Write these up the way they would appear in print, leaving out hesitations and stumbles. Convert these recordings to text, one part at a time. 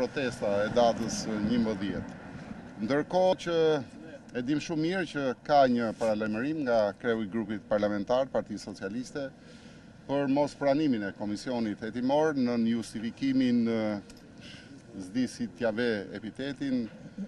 protesta e datës 11. Ndërkohë që e dim shumë mirë që ka një paralajmërim nga kreu i grupit parlamentar Partisë Socialiste për mos pranimin e komisionit hetimor në justifikimin s'di si t'ja ve epitetin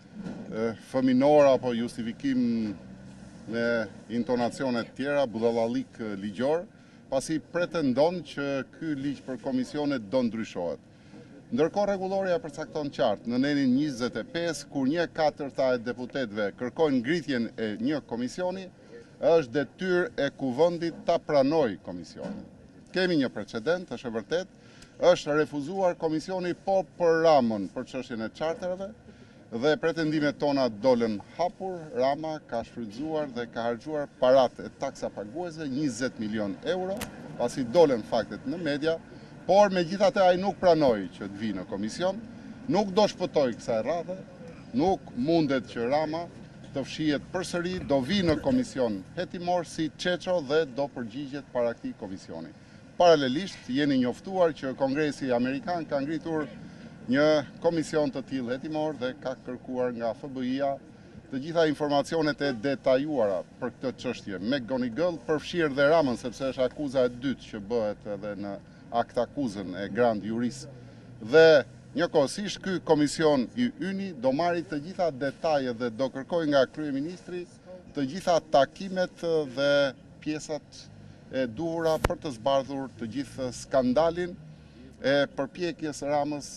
fëminor apo justifikim me intonacionet tjera, budallalik ligjor, pasi pretendon që ky ligj për komisionet do ndryshohet. Ndërkohë rregulloria përcakton qartë në nenin 25, kur 1/4 e deputetëve kërkojnë ngritjen e një komisioni, është detyrë e kuvendit ta pranojë komisionin. Kemi një precedent, është e vërtet, është refuzuar komisioni po për Ramën për çështjen e charterëve dhe pretendimet tona dolën hapur. Rama ka shfrytzuar dhe ka harxuar parat e taksa paguesve 20 milion euro, pasi dolën faktet në media, por megjithatë ai nuk pranoi që të vinë në komision, nuk do shpëtoi kësaj radhe, nuk mundet që Rama të fshihet përsëri, do vinë në komision hetimor si Çeço dhe do përgjigjet para këtij komisioni. Paralelisht jeni njoftuar që Kongresi Amerikan ka ngritur një komision të tillë hetimor dhe ka kërkuar nga FBI-a të gjitha informacionet e detajuara për këtë çështje. McGonigal përfshirë dhe Ramën, sepse është akuza e dytë që bëhet edhe në akt akuzën e Grand Juris. Dhe njëkohësisht ky komision i yni do marrë të gjitha detajet dhe do kërkojë nga kryeministri të gjitha takimet dhe pjesat e duhura për të zbardhur të gjithë skandalin e përpjekjes Ramës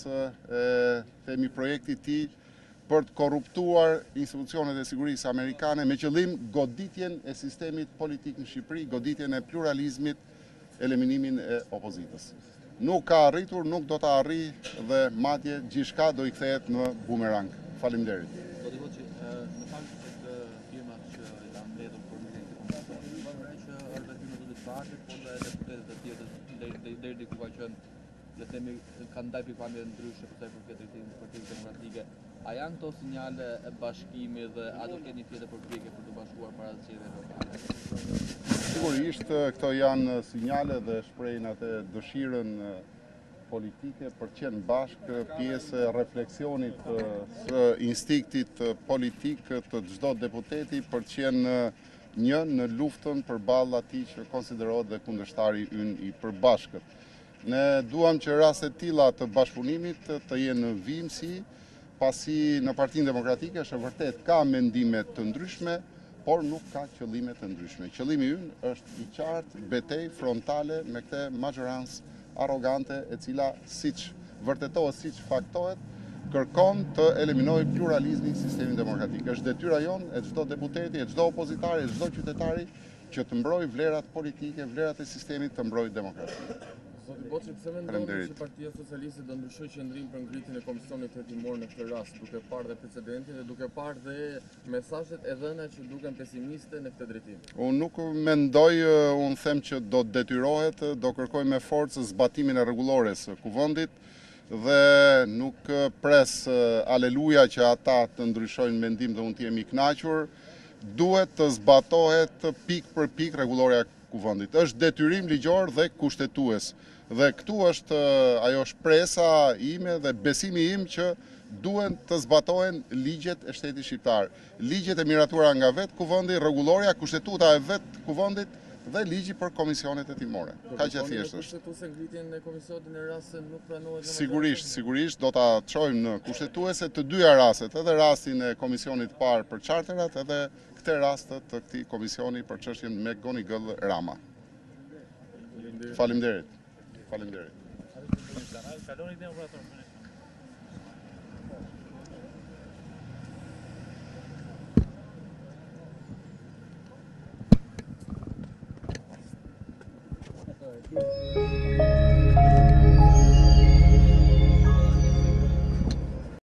themi projektit të tij për të korruptuar institucionet e sigurisë amerikane me qëllim goditjen e sistemit politik në Shqipëri, goditjen e pluralizmit, eliminimin e opozitës. Nuk ka arritur, nuk do ta arrijë dhe madje gjithçka do i kthehet në bumerang. Faleminderit. Do të thotë që në fakt të firmat që janë mbledhur për mbledhjen e komisionit, që argëtimet do të bëhen, por edhe deputetët e tjerë deri diku ka qenë, le të themi, kanë ndaj pikpamje ndryshe për sa i përket drejtimit Partisë Demokratike. A janë këto sinjale e bashkimi dhe a do keni tjetër përpjekje për të bashkuar para zgjedhjeve lokale? Sigurisht, këto janë sinjale dhe shprehin atë dëshirën politike për të qenë bashkë pjesë e refleksionit së instiktit politik të çdo deputeti për të qenë një në luftën përballë atij që konsiderohet dhe kundërshtari ynë i përbashkët. Ne duam që raste të tilla të bashkëpunimit të jenë në vimësi, pasi në Partinë Demokratike është vërtet ka mendime të ndryshme, por nuk ka qëllime të ndryshme. Qëllimi ynë është i qartë, betejë frontale me këtë majorancë arrogante e cila siç vërtetohet, siç faktohet, kërkon të eliminojë pluralizmin në sistemin demokratik. Është detyra jonë e çdo deputeti, e çdo opozitari, e çdo qytetari që të mbrojë vlerat politike, vlerat e sistemit, të mbrojë demokracinë. Zoti Boçi, pse mendoni që Partia Socialiste do ndryshojë qendrimin për ngritjen e komisionit hetimor në këtë rast, duke parë dhe precedentin dhe duke parë dhe mesazhet e dhëna që duken pesimiste në këtë drejtim? Unë nuk mendoj, unë them që do të detyrohet, do kërkoj me forcë zbatimin e rregullores së kuvendit dhe nuk pres aleluja që ata të ndryshojnë mendim dhe unë të jemi i kënaqur. Duhet të zbatohet pik për pik rregulloria e kuvendit. Është detyrim ligjor dhe kushtetues. Dhe këtu është ajo shpresa ime dhe besimi im që duhen të zbatohen ligjet e shtetit shqiptar. Ligjet e miratuara nga vetë kuvendi, rregulloria, kushtetuta e vetë kuvendit dhe ligji për komisionet hetimore. Kaq e thjeshtë është. Kushtetuese ngritjen e komisionit në rast se nuk pranohet. Sigurisht do ta çojmë në kushtetuese të dyja rastet, edhe rastin e komisionit parë për charterat, edhe këtë rast të këtij komisioni për çështjen me McGonigal Rama. Faleminderit. Faleminderit. Thank you.